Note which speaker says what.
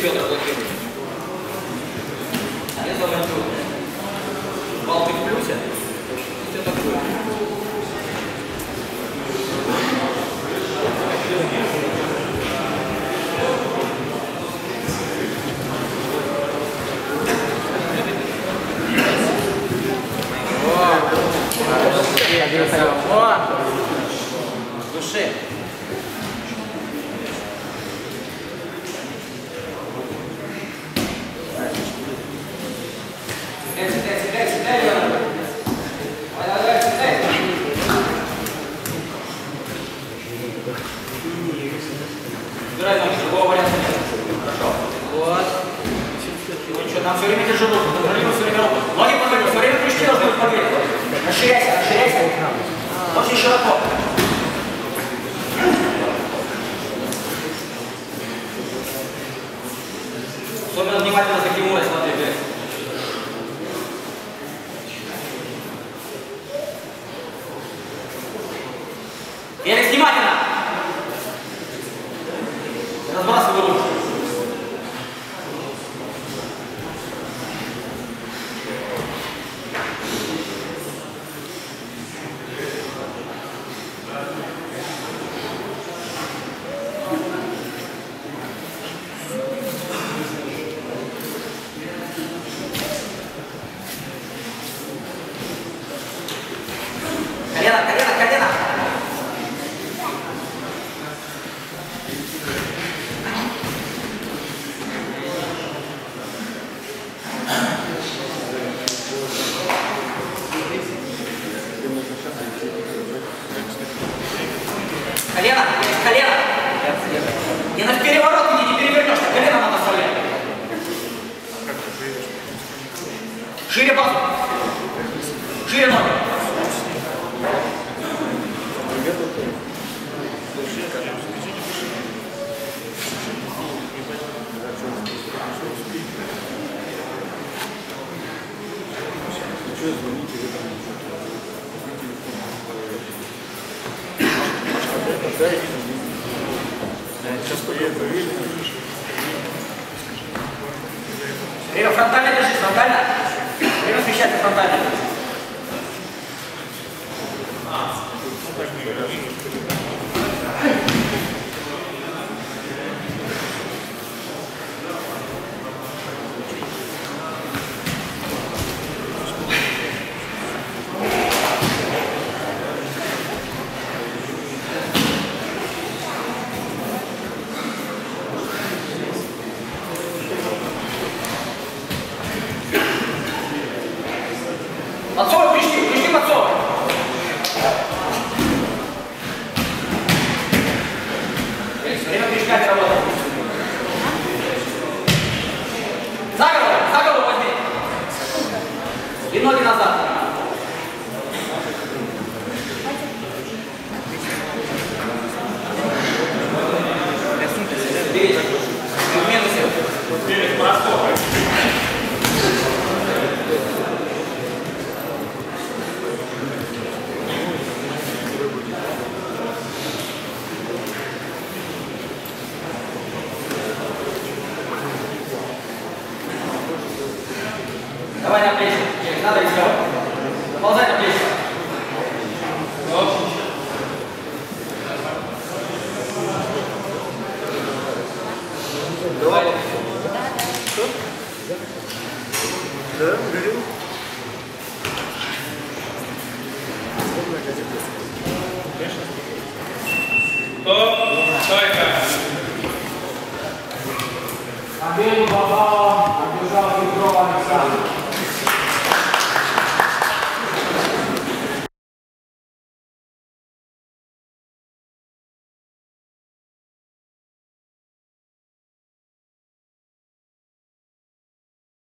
Speaker 1: бедра блокируют. Я заводю. Балты в плюсе. Все такое. О! Души. Убирай ноги, другого варианта нет. Хорошо. Вот. Ну что, там все время держи руку, контролируй все время руку. Ноги подвигай, все время прыжки должны быть подвигать. Расширяйся, расширяйся. Очень широко. Особенно внимательно за Кимурой смотри, блядь. Феликс, внимательно! Разбрасывай руку. Колено, колено, колено! Колено, колено! И на переворот иди, не перевернешь, колено надо оставлять. Шире базу. Шире ноги. Время фронтально держись, фронтально. Время смещаться фронтально. Подсовывай, пришли подсовывай. Время прыжками работает. За голову возьми. И ноги назад. Берите. В минусе. Берите, простой. Давай на плечи. Надо сделать. Ползай на плечи. Давай. Что? Да, говорю. Стойка. Обеду попал, отбежал Петров Александр.